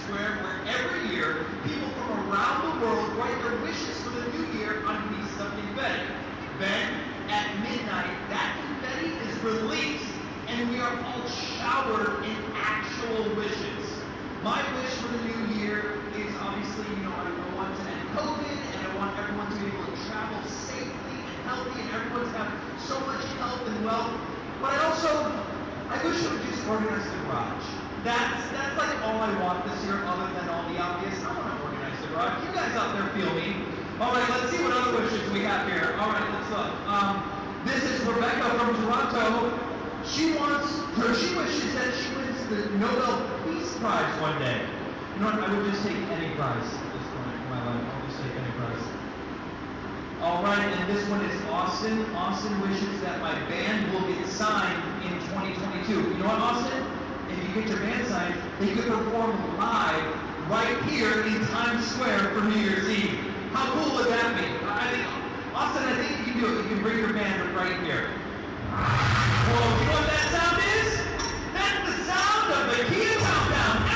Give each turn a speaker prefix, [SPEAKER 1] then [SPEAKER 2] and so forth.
[SPEAKER 1] Square, where every year people from around the world write their wishes for the new year on pieces of confetti. Then, at midnight, that confetti is released, and we are all showered in actual wishes. My wish for the new year is obviously, I want to end COVID, and I want everyone to be able to travel safely and healthy, and everyone to have so much health and wealth. But I wish I would just organize the garage. That's like all I want this year, other than all the obvious. I want to organize the garage. You guys out there feel me? All right, let's see what other wishes we have here. All right, let's look. This is Rebecca from Toronto. She wishes that she wins the Nobel Peace Prize one day. You know what? I would just take any prize at this point in my life. I'll just take any prize. All right, and this one is Austin. Austin wishes that my band will get signed in 2022. You know what, Austin? If you get your band signed, they could perform live right here in Times Square for New Year's Eve. How cool would that be? Austin, I think you can do it. You can bring your band right here. Whoa, you know what that sound is? That's the sound of the Kia Countdown.